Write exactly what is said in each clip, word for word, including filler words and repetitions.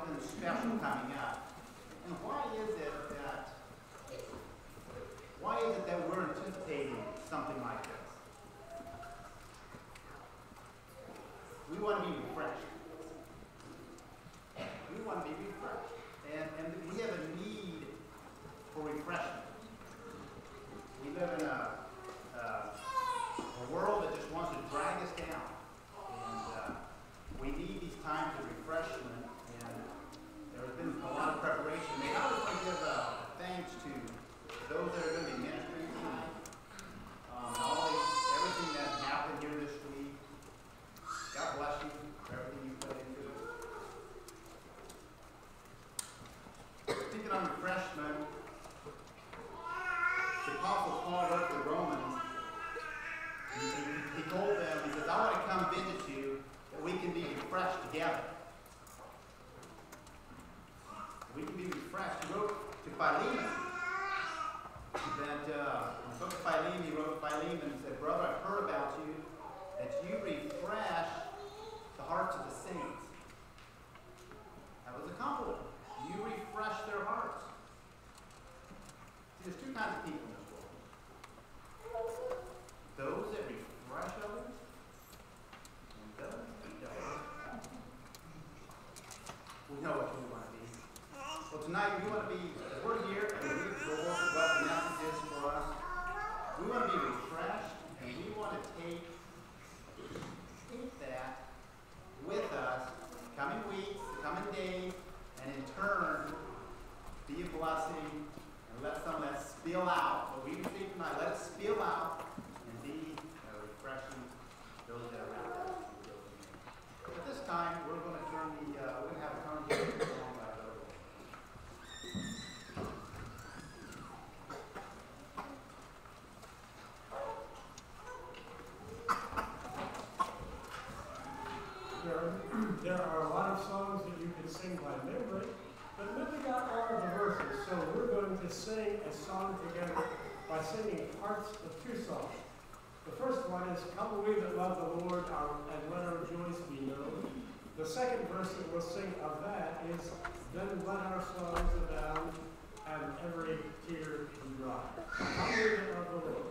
something special coming up. And why is it that, why is it that we're anticipating something like this? We want to be refreshed. We want to be refreshed. And, and we have a need for refreshment. We live in a, uh, a world that just wants to drag us down. And uh, we need these times of refreshment. And there has been a lot of preparation. And I would like to give uh, thanks to those that are going to be ministering tonight. Um, all the, everything that happened here this week. God bless you for everything you put into it. Speaking on refreshment, the Apostle Paul wrote to the Romans. He, he, he told them, he says, I want to come visit you that we can be refreshed together. We can be refreshed. He wrote to Philemon that uh, in the book of Philemon, he wrote to Philemon and said, brother, I've heard about you, that you refresh the hearts of the saints. That was a compliment. You refresh their hearts. See, there's two kinds of people in this world. Those that refresh others, and those that don't. We know what we want to be. Well, tonight we want to be, we're here and we explore what the message is for us. We want to be refreshed, and we want to take, take that with us coming weeks, coming days, and in turn, be a blessing and let some of that spill out. What we receive tonight, let it spill out and be a refreshing those that are around us. At this time, we're going to turn the, uh, we're going to have a congregation song by the Lord. There are a lot of songs that you can sing by memory, but maybe not all of the verses. So we're going to sing a song together by singing parts of two songs. The first one is Come We That Love the Lord, our, and Let Our Joys Be Known. The second verse that we'll sing of that is Then Let Our Songs Abound and Every Tear Be Dry. Come We That Love the Lord.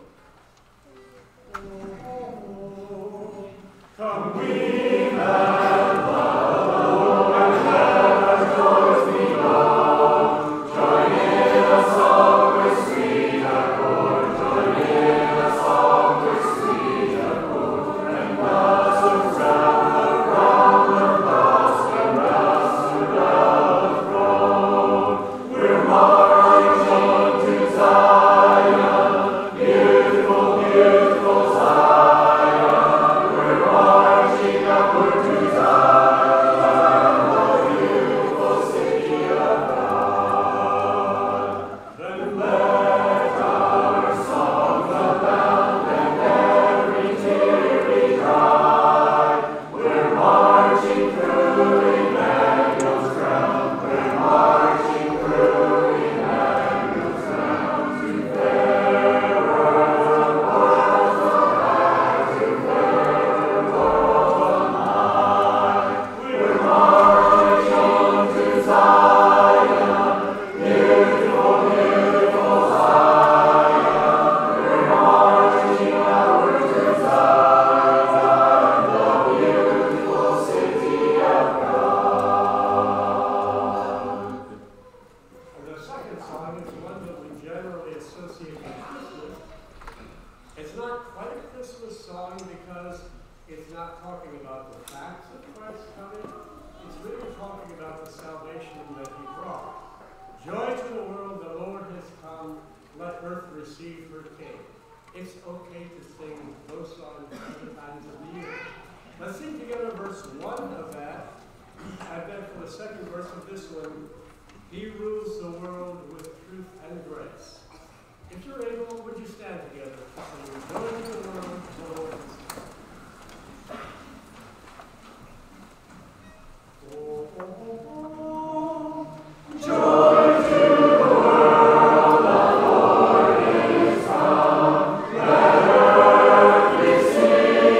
Oh, oh, oh. Come we that love, and let our joys be known. Join in a song with sweet accord. Join in a song with sweet accord. And thus around the crown of us, and thus around the throne. We're marching to Zion, beautiful, beautiful Zion.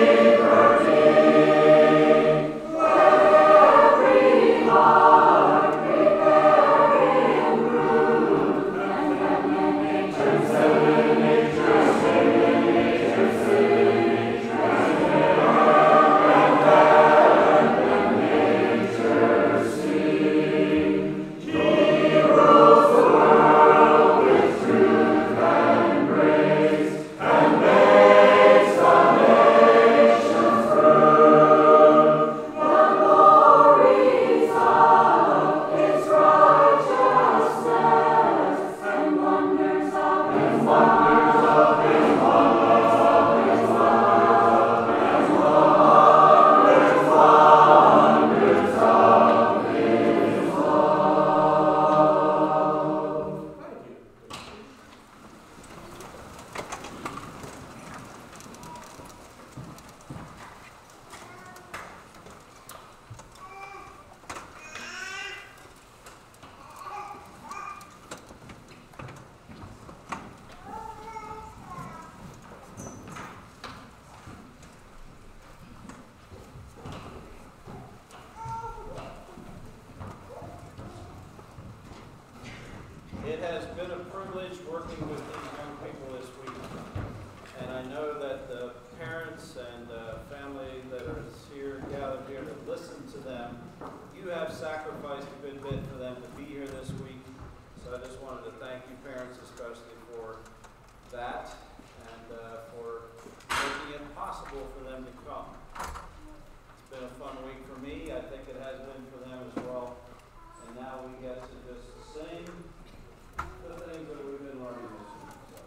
Heart been a privilege working with these young people this week. And I know that the parents and uh, family that are here, gathered here to listen to them, you have sacrificed a good bit for them to be here this week. So I just wanted to thank you parents especially for that and uh, for making it possible for them to come. It's been a fun week for me. I think it has been for them as well. And now we get to just sing the things that we've been learning this week. So.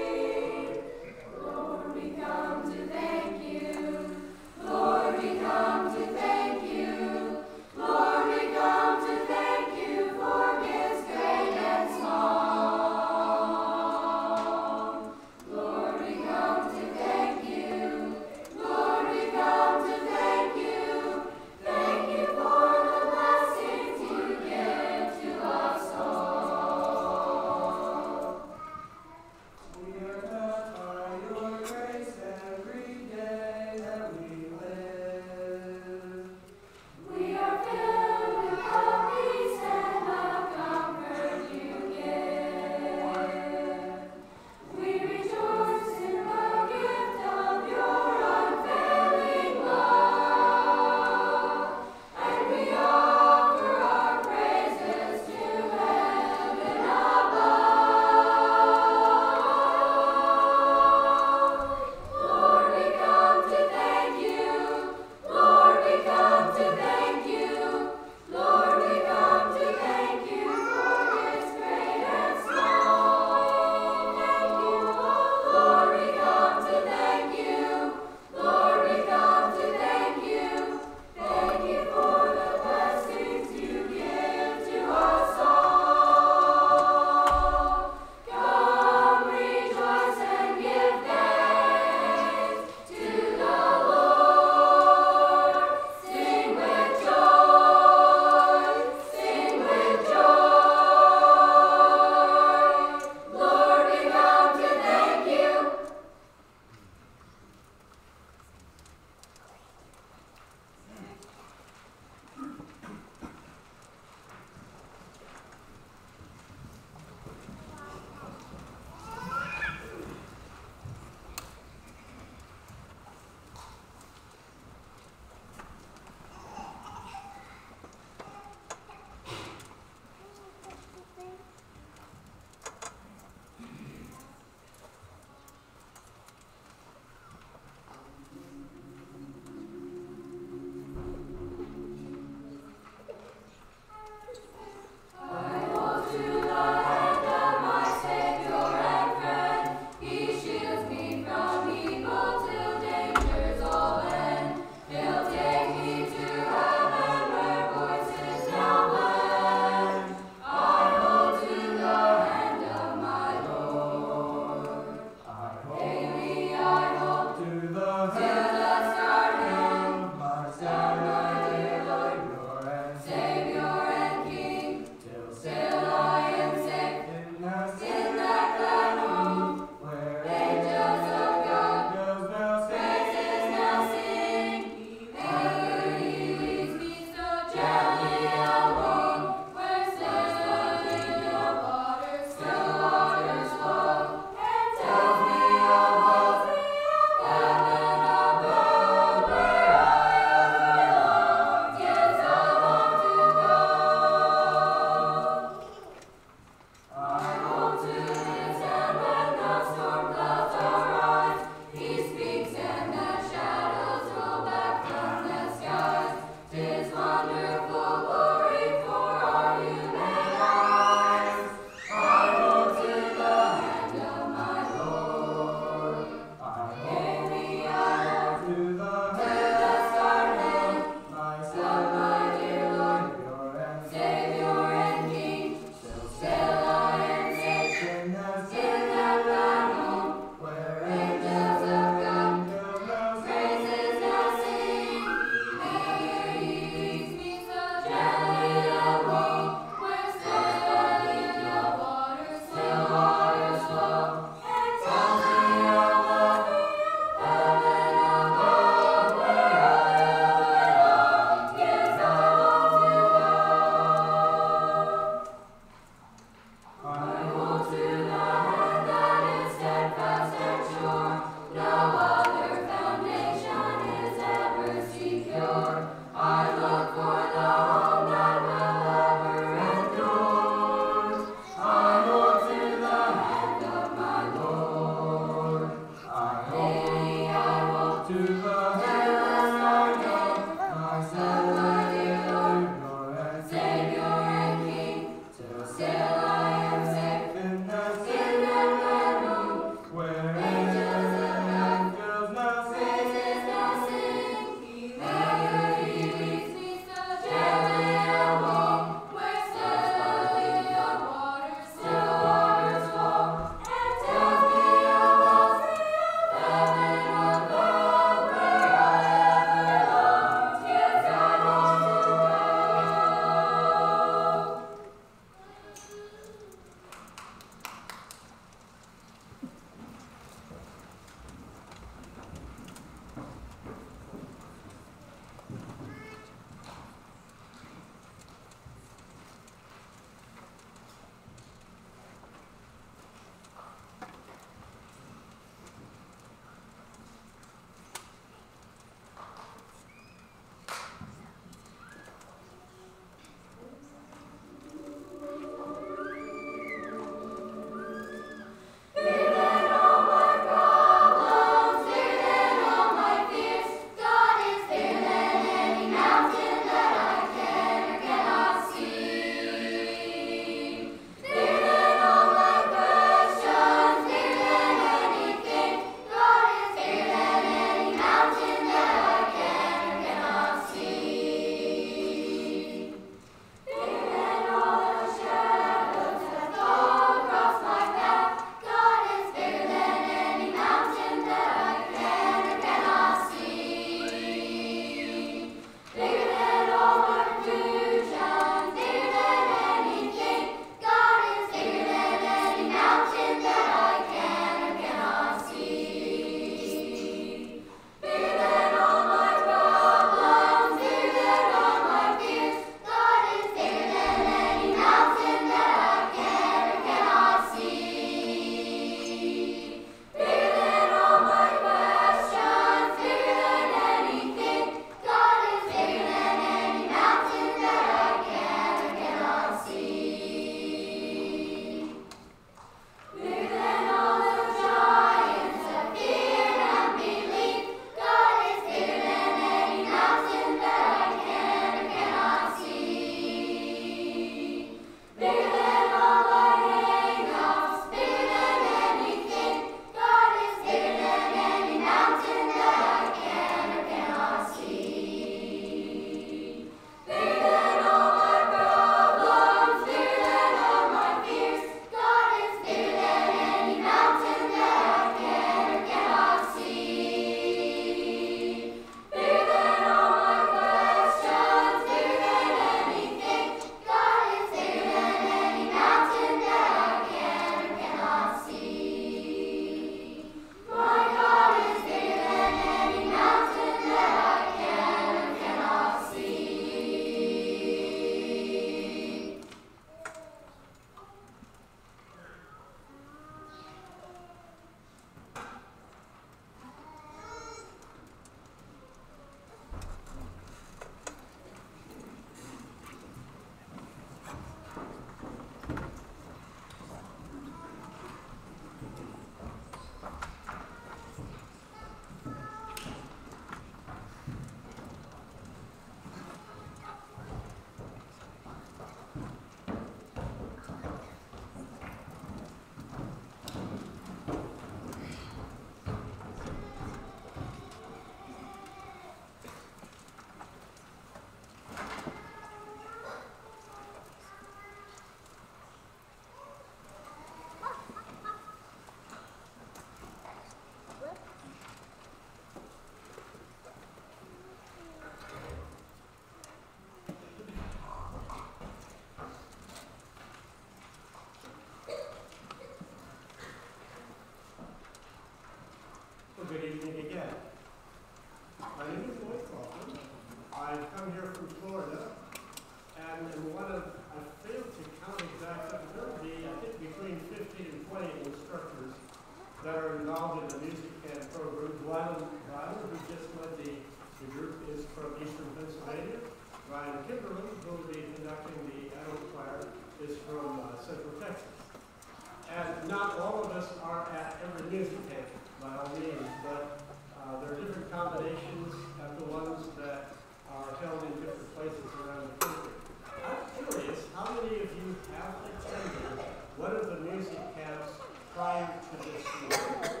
I've come here from Florida, and in one of, I failed to count exactly, there will be, I think, between fifteen and twenty instructors that are involved in the music camp program. Wyland, Wyland, who just led the, the group, is from Eastern Pennsylvania. Ryan Kimberly, who will be conducting the adult choir, is from uh, Central Texas. And not all of us are at every music camp, by all means, but uh, there are different combinations of the ones that are held in different places around the country. I'm curious, how many of you have attended one of the music camps prior to this year?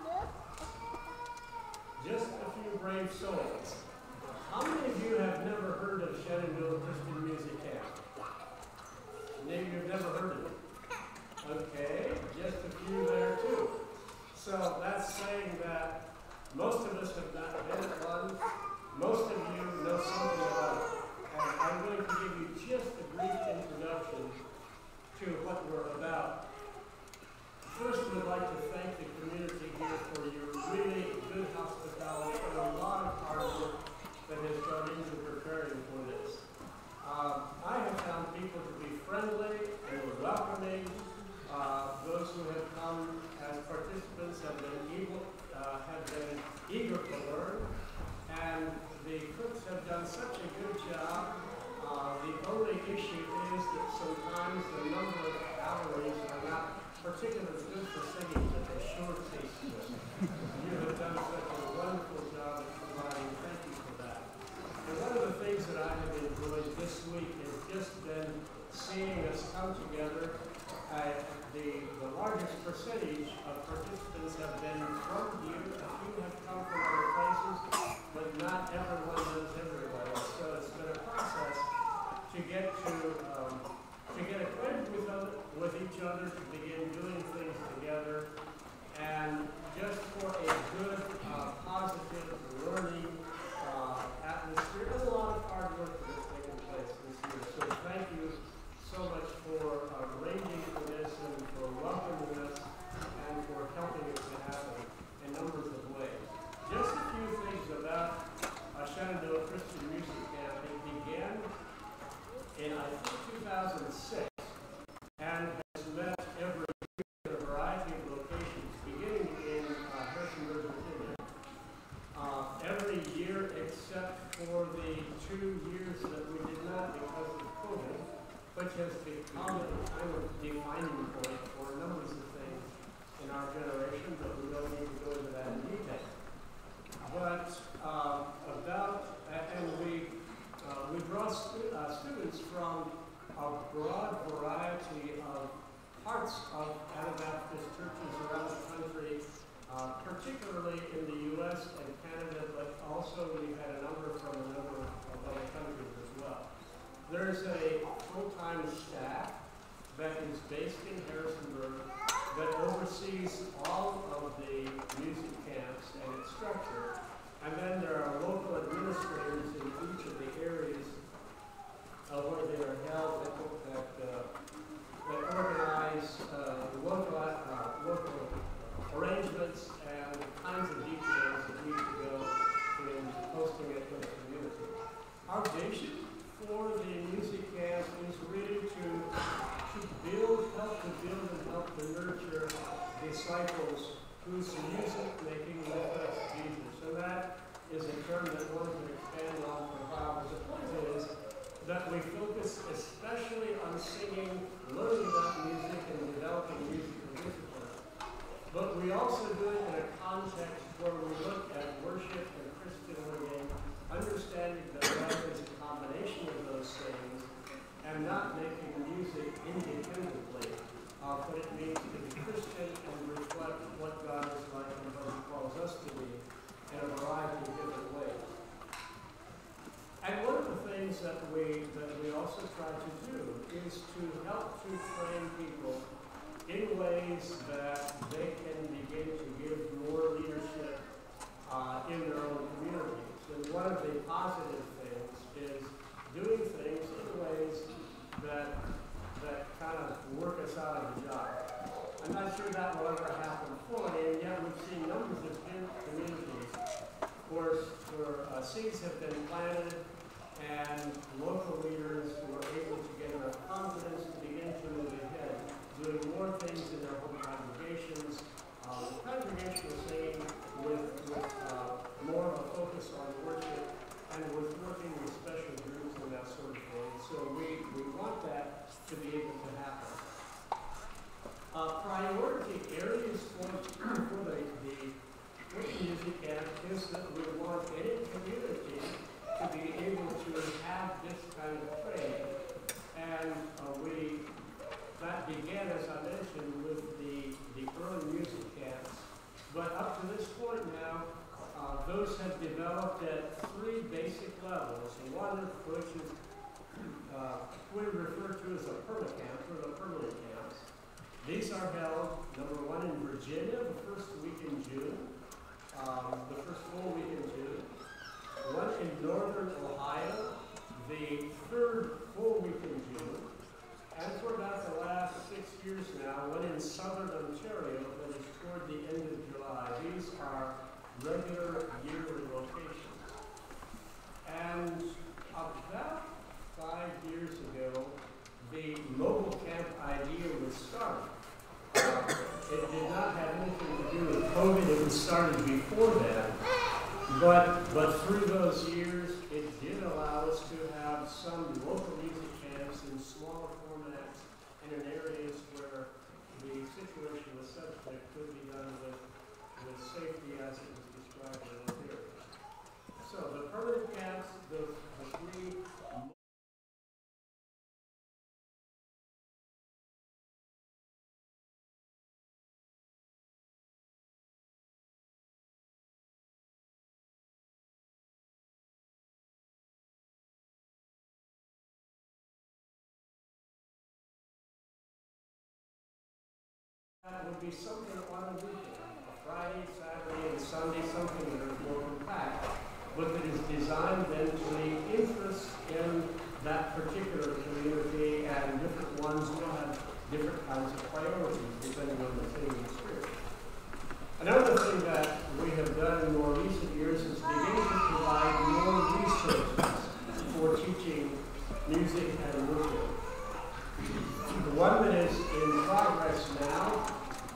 Just a few brave souls. How many of you have never heard of Shenandoah Christian Music Camp? Maybe you've never heard of it. Okay, just a few there too. So that's saying that most of us have not been at one. Most of you know something about it. And I'm going to give you just a brief introduction to what we're about. First, we'd like to thank the community here for your really good hospitality and a lot of hard work that has gone into preparing for this. Uh, I have found people to be friendly and welcoming. Uh, those who have come as participants have been able, uh, have been eager to learn, and the cooks have done such a good job. Uh, the only issue is that sometimes the number of calories are not particularly good for singing, but they sure taste good. You have done such a wonderful job at providing. Thank you for that. And one of the things that I have enjoyed this week has just been seeing us come together. Uh, the, the largest percentage of participants have been from here. A few have come from other places, but not everyone knows everybody. So it's been a process to get to um, to get acquainted with, other, with each other, to begin doing things together, and just for a good, uh, positive learning uh, atmosphere. There's a lot of hard work that has taken place this year. So thank you so much for uh, arranging for this and for welcoming us and for helping it to happen in numbers of ways. Just a few things about uh, Shenandoah Christian Music Camp. It began in, I think, two thousand six and has met every year in a variety of locations, beginning in uh, Harrisonburg, Virginia. Uh, every year except for the two years that we did not because of COVID, which has become a kind of defining point for numbers of things in our generation, but we don't need to go into that in detail. But uh, about, and we, uh, we draw stu uh, students from a broad variety of parts of Anabaptist churches around the country, uh, particularly in the U S and Canada, but also we had a number from a number of other countries as well. There's a full-time staff that is based in Harrisonburg that oversees all of the music camps and its structure. And then there are local administrators in each of the areas of where they are held that, that, uh, that organize uh, local, uh, local arrangements and the kinds of details that need to go in hosting it for the community. Our vision for the music camp is really to, to build, help to build and help to nurture disciples whose music making with us Jesus. So that is a term that one can expand on for a while. But the point is that we focus especially on singing, learning about music, and developing musical discipline. But we also do it in a context where we look at worship and Christian living, understanding that life is a combination of those things, and not making music independently of what it means to be Christian and reflect what God is like and what He calls us to be in a variety of different ways. And one of the things that we that we also try to do is to help to train people in ways that they can begin to give more leadership uh, in their own communities. And one of the positive things is doing things in ways that that kind of work us out of the job. I'm not sure that will ever happen fully, and yet we've seen numbers of communities where, where uh, seeds have been planted this kind of training. And uh, we, that began, as I mentioned, with the, the early music camps. But up to this point now, uh, those have developed at three basic levels. One of which is uh, we refer to as a permacamp, or the permanent camps. These are held, number one, in Virginia, the first week in June, um, the first full week in June. One in northern Ohio, the third full week in June. And for about the last six years now, one in southern Ontario that is toward the end of July. These are regular yearly locations. And about five years ago, the mobile camp idea was started. Uh, it did not have anything to do with COVID. It was started before that. But, but through those years, it did allow us to have some local music camps in smaller formats and in areas where the situation was such that it could be done with, with safety as it was described in those areas. So the permanent camps, the, the three that would be something on a weekend, a Friday, Saturday, and Sunday, something that is more compact, but that is designed then to meet interest in that particular community, and different ones will have different kinds of priorities depending on the theme and spirit. Another thing that we have done in more recent years is begin to provide more resources for teaching music and worship. The one that is in progress now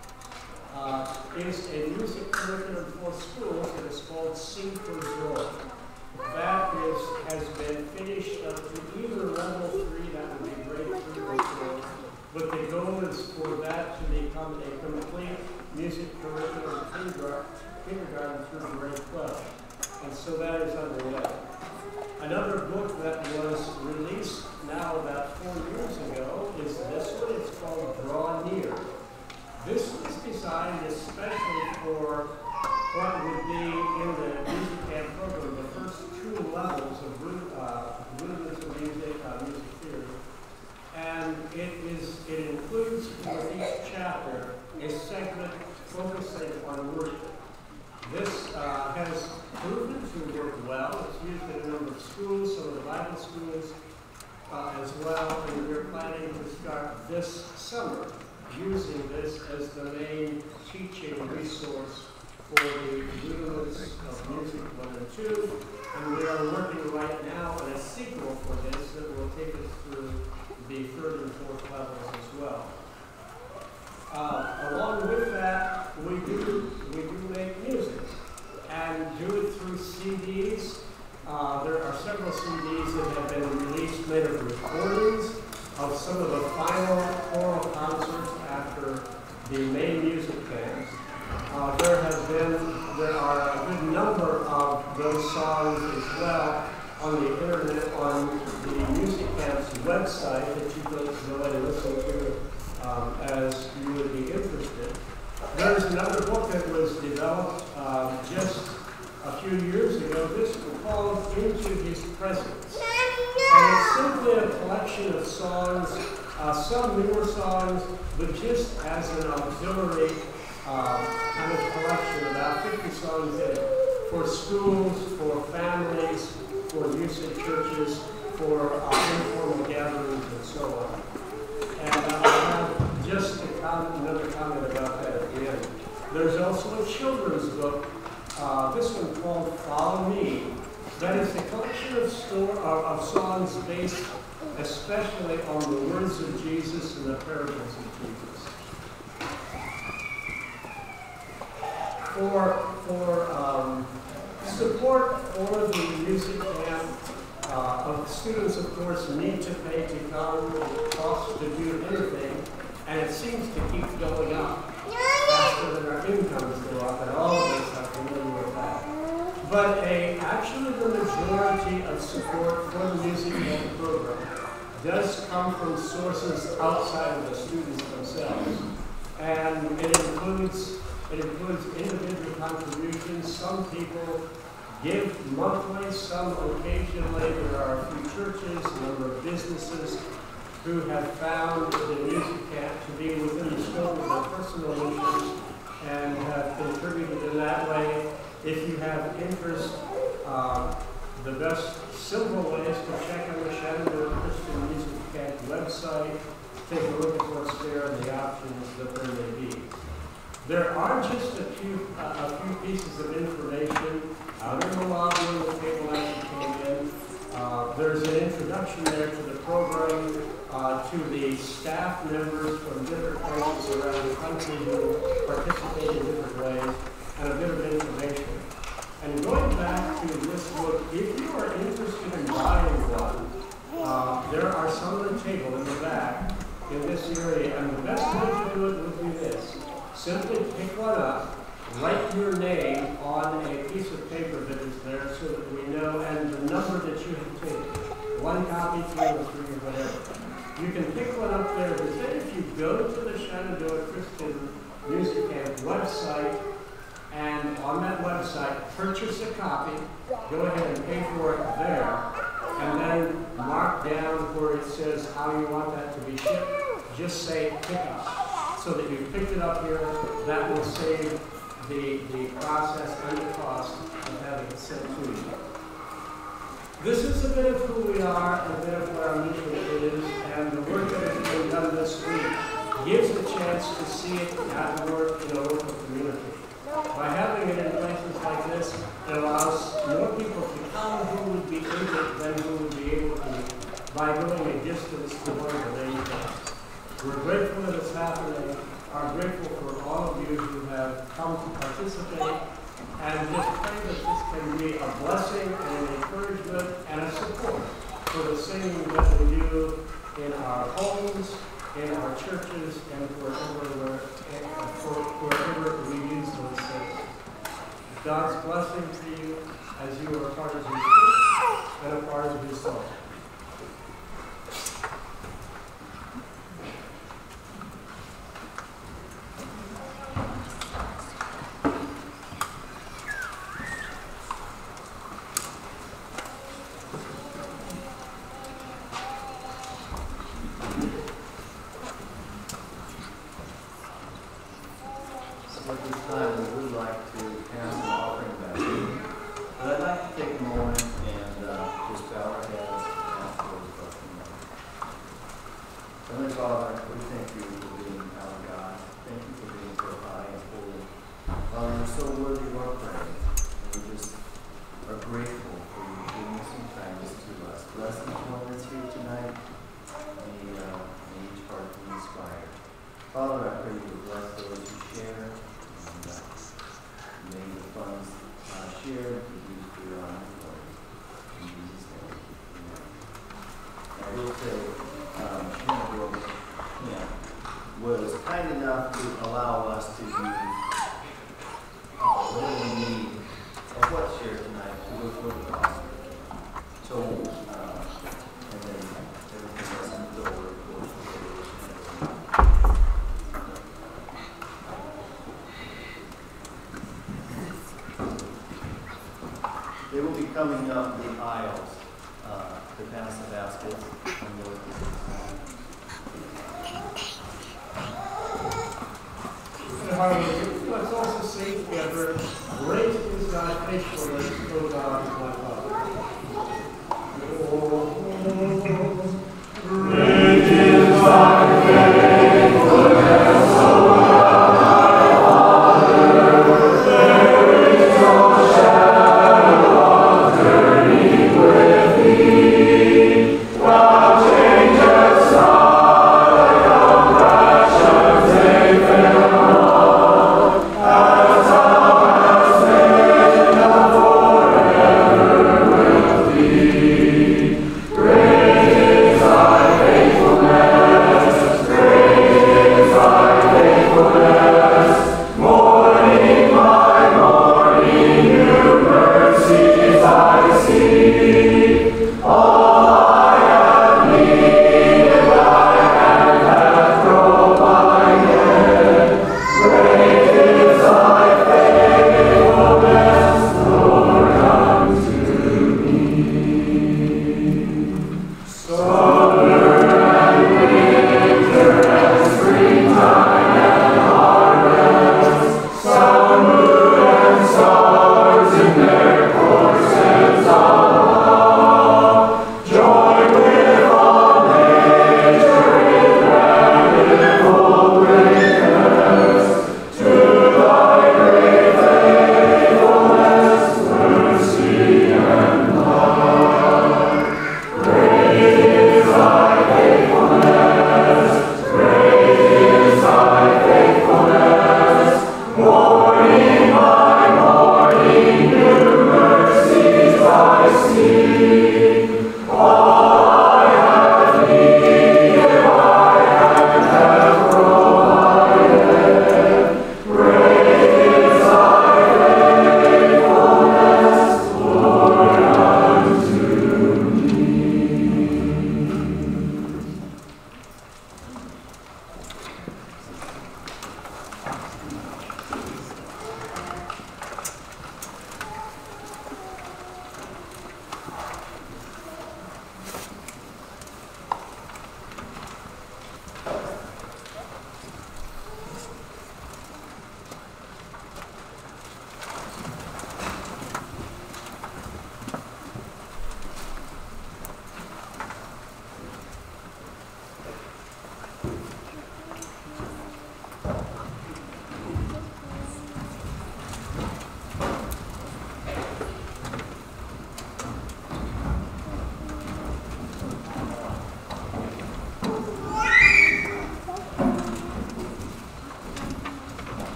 uh, is a music curriculum for schools that is called Sing for Joy. That is, has been finished up to either level three, that would be grade three or four, but the goal is for that to become a complete music curriculum kindergarten through grade twelve. And so that is underway. Another book that was released now about four years ago is this one. It's called Draw Near. This was designed especially for what would be in the music camp program, the first two levels of uh, rudiments of music, uh, music theory. And it is it includes for each chapter a segment focusing on worship. This uh, has proven to work well. It's used in a number of schools, some of the Bible schools uh, as well, and we're planning to start this summer using this as the main teaching resource for the rudiments of music one and two. And we are working right now on a sequel for this that will take us through the third and fourth levels as well. Uh, along with that, we do we do make music and do it through C Ds. Uh, there are several C Ds that have been released, made of recordings of some of the final choral concerts after the main music camps. Uh, there has been there are a good number of those songs as well on the internet on the music camp's website that you can go and listen to. Um, as you would be interested. There's another book that was developed uh, just a few years ago. This is called Into His Presence. And it's simply a collection of songs, uh, some newer songs, but just as an auxiliary uh, kind of collection, about fifty songs in it, for schools, for families, for music churches, for uh, informal gatherings, and so on. And uh, I have just a comment, another comment about that at the end. There's also a children's book, uh, this one called Follow Me. That is a collection of, store, uh, of songs based especially on the words of Jesus and the parables of Jesus. For, for um, support for the music camp, Uh, students, of course, need to pay to come, cost to do anything, and it seems to keep going up faster than our incomes go up, and all of us are familiar with that. but a, actually the majority of support for the music camp program does come from sources outside of the students themselves. And it includes, it includes individual contributions. Some people give monthly, some occasionally. There are a few churches, a number of businesses who have found the music camp to be within the scope of their personal missions and have contributed in that way. If you have interest, uh, the best simple way is to check on the Shenandoah Christian Music Camp website, take a look at what's there and the options that there may be. There are just a few, uh, a few pieces of information out in the lobby when the table actually came in. Uh, there's an introduction there to the program, uh, to the staff members from different places around the country who participate in different ways, and a bit of information. And going back to this book, if you are interested in buying one, uh, there are some on the table in the back in this area, and the best way to do it would be this. Simply pick one up, write your name on a piece of paper that is there so that we know, and the number that you have taken. One copy, two or three, or whatever. You can pick one up there, but then if you go to the Shenandoah Christian Music Camp website, and on that website, purchase a copy, go ahead and pay for it there, and then mark down where it says how you want that to be shipped. Just say pick up, so that you've picked it up here. That will save the, the process and the cost of having it sent to you. This is a bit of who we are and a bit of what our mission is, and the work that has been done this week gives a chance to see it at work in a local community. By having it in places like this, it allows more people to come who would be in it than who would be able to by going a distance to one of the main camps. We're grateful that it's happening, are grateful for all of you who have come to participate, and just pray that this can be a blessing and an encouragement and a support for the singing that we do in our homes, in our churches, and wherever, we're, for wherever we use those things. God's blessing to you as you are a part of His church and a part of His soul. At this time, we would like to pass an offering basket. But I'd like to take a moment and uh, just bow our heads and ask for His blessing. Heavenly Father, we thank you for being our God. Thank you for being so high and holy. Father, you're so worthy of our praise. And we just are grateful for you giving some kindness to us. Bless each one that's here tonight. May, uh, may each heart be inspired. Father, I pray you would bless those who share. May the funds uh, shared be used for your honor and glory. In Jesus' name, amen. I will say, um, Shenandoah Camp was kind enough to allow us to use uh, what we need of what's shared tonight to go toward the gospel. So, uh, and then everything else in the door, of course, they will be coming up the aisles uh, to pass the baskets. Let's also sing together, "Great is thy faithfulness, O God, my Father." Oh, great is thy faithfulness, O God, my Father. There is no shadow of turning with thee. Thou changest not thy compassions, they fail not. As thou hast been forever.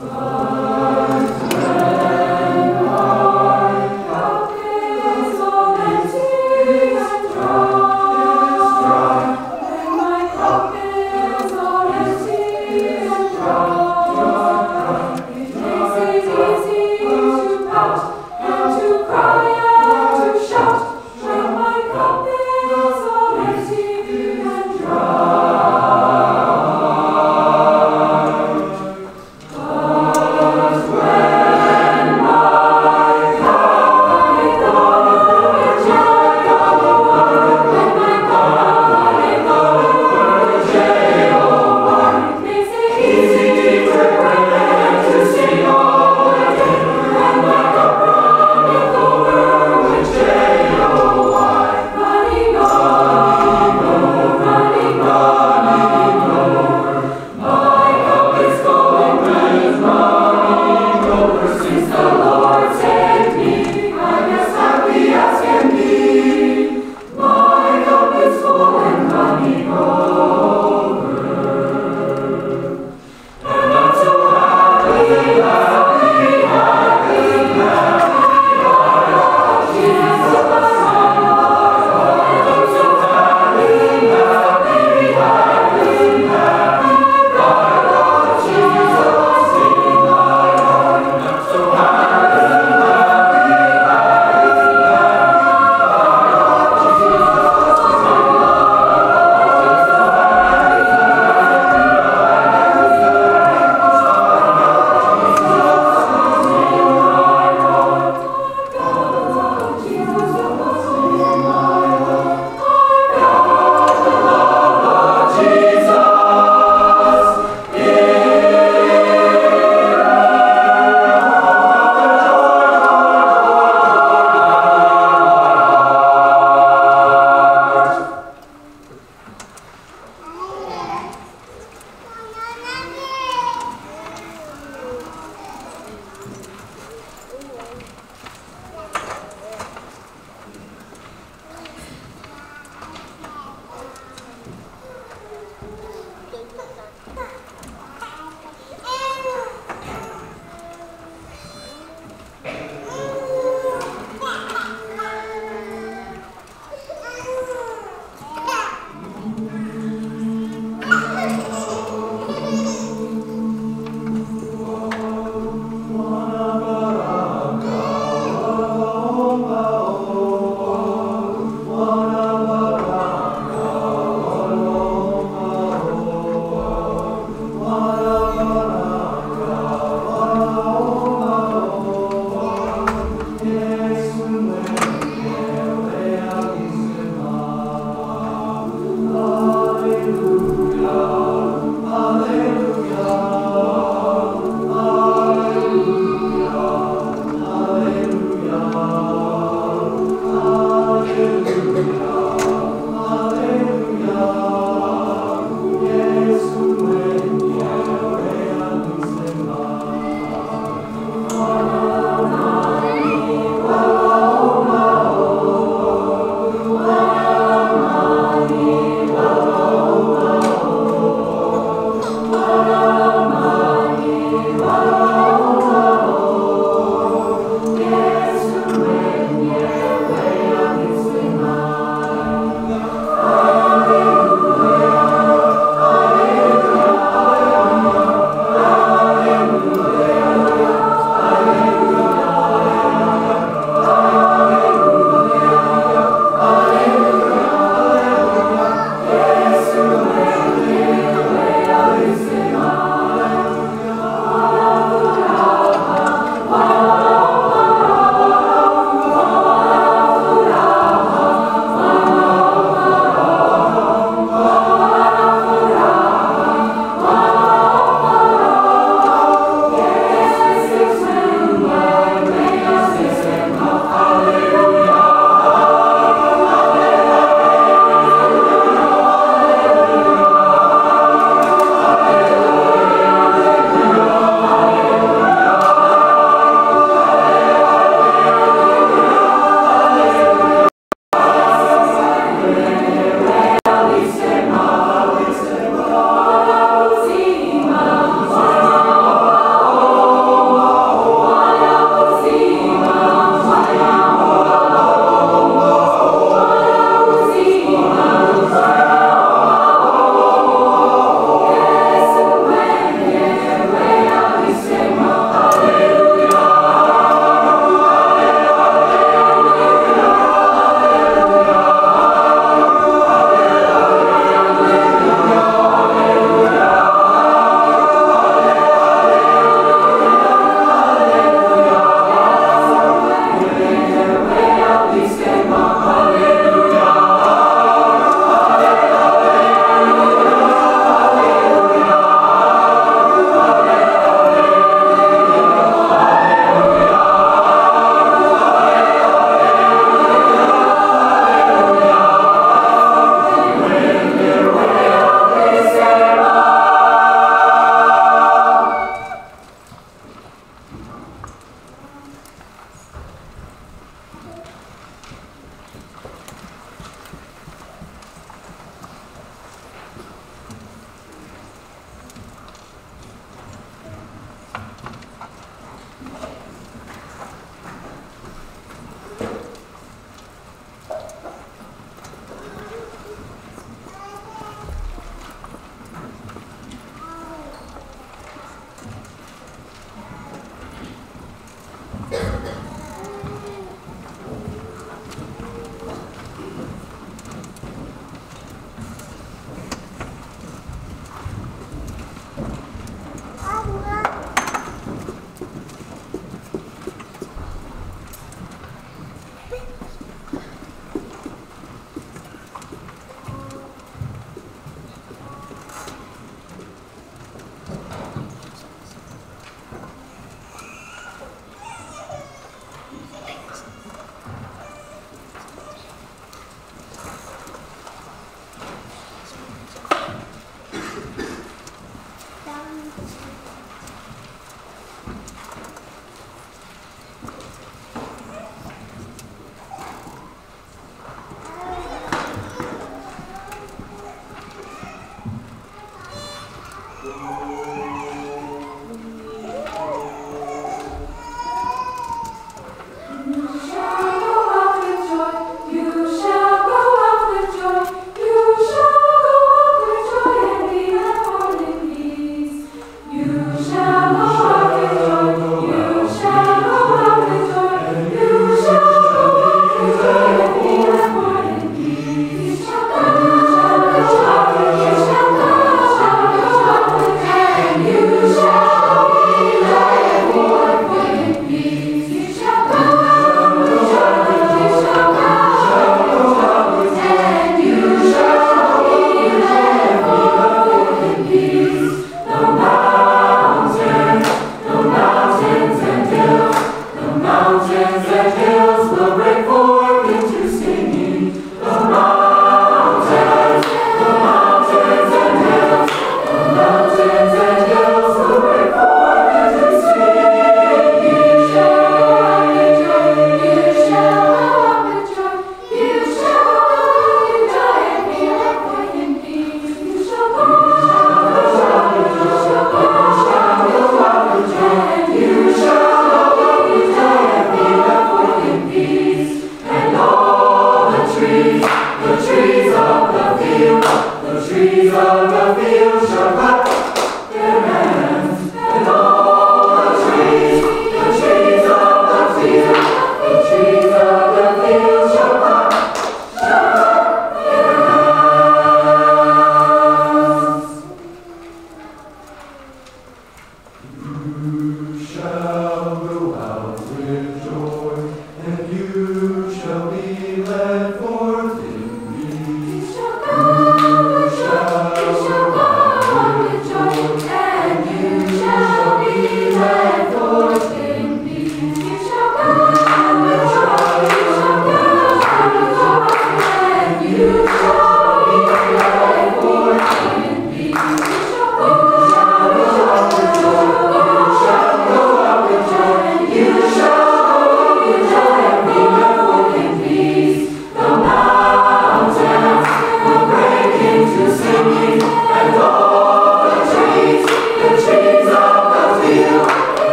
Oh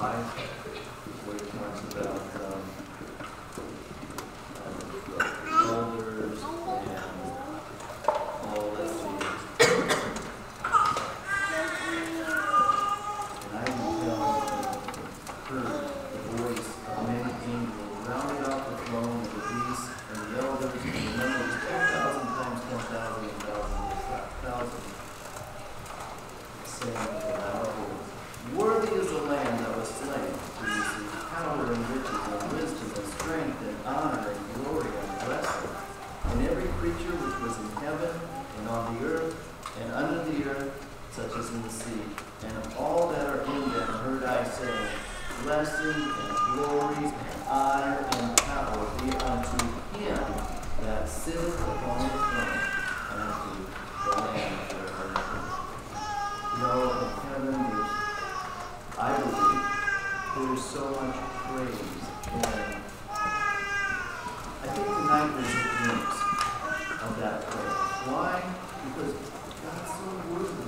five, where he talks about um, uh, the elders and all, let's see. And I can tell heard the voice of many angels rounded off the throne of the beast and the elders, and the number was ten thousand times ten thousand and thousand thousand, saying with a loud voice, "Worthy is the Lamb that was slain to receive power and riches and wisdom and strength and honor and glory and blessing." And every creature which was in heaven and on the earth and under the earth, such as in the sea, and all that are in them, heard I say, blessing and glory and honor and power be unto him that sitteth upon the throne and unto the Lamb forever. You know, in heaven, there's, I believe, there's so much praise. And I think tonight there's a glimpse of that praise. Why? Because God's so worthy.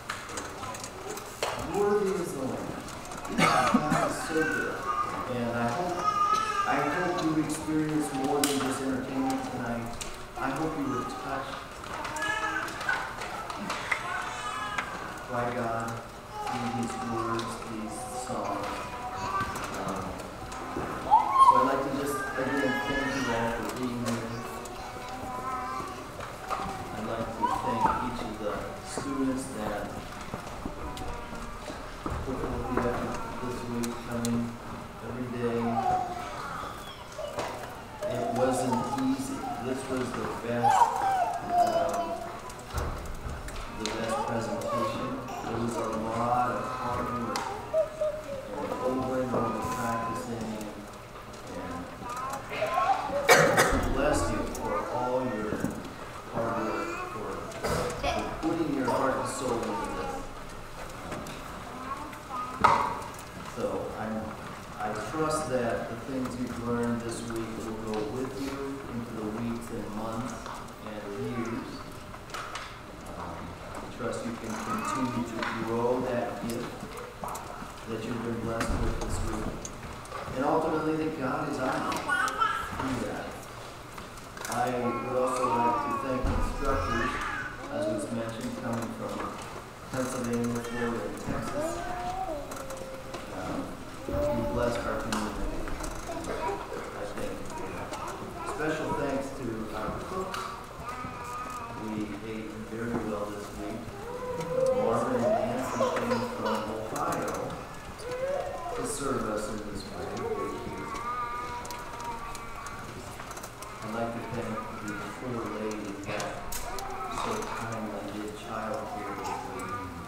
Worthy is the Lamb. God is so good. And I hope, I hope you experience more than just entertainment tonight. I hope you were touched by God through these words, these songs. Um, so I'd like to just, again, thank you all for being here. I'd like to thank each of the students that put forth the effort this week, coming every day. It wasn't easy. This was the best, um, the best presentation. It was a lot of hard work and over and over practicing. And bless you for all your hard work, for, for putting your heart and soul into this. So I'm, I trust that the things you've learned this week will go with you into the weeks and months and years. Um, I trust you can continue to grow that gift that you've been blessed with this week. And ultimately that God is on you through that. I would also like to thank instructors, as was mentioned, coming from Pennsylvania, Florida, and Texas. Um, you blessed our community. I thank you for that. Special thanks to our cooks. We ate very well this week. Marvin and Nancy came from Ohio to serve us in this way. Thank you. I'd like to thank the four ladies that so kindly did child care this week.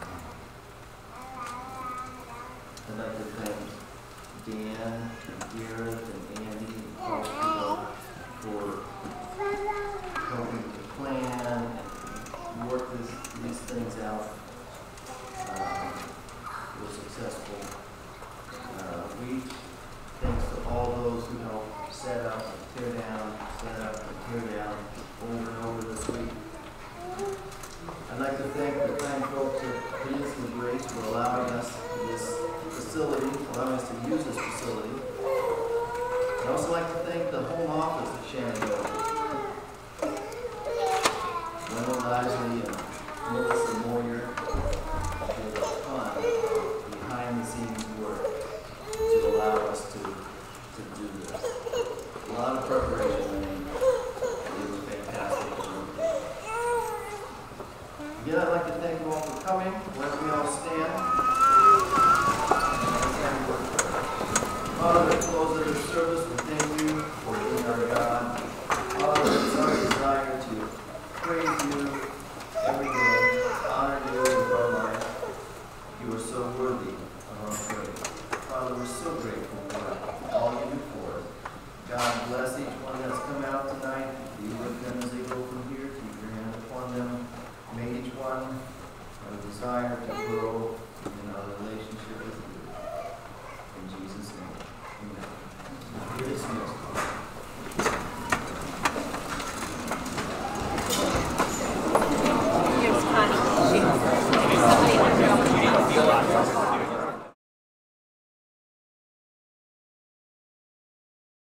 I'd like to thank Dan and Gareth and Andy and Paul for helping to plan and work this, these things out. Um, it was successful. Uh, we, thanks to all those who helped set up and tear down, set up and tear down over and over this week. I'd like to thank the kind folks at Peninsula Grace for allowing us this facility, allowing us to use this facility. I'd also like to thank the home office of Shenandoah. Wendell Lively and Melissa Moyer did a ton behind the scenes work to allow us to, to do this. A lot of preparation, and it was fantastic. Again, I'd like to thank you all for coming. Let me all stand. Father, at the close of this service, we thank you for being our God. Father, it's our desire to praise you every day, honor you with our life. You are so worthy of our praise. Father, we're so grateful.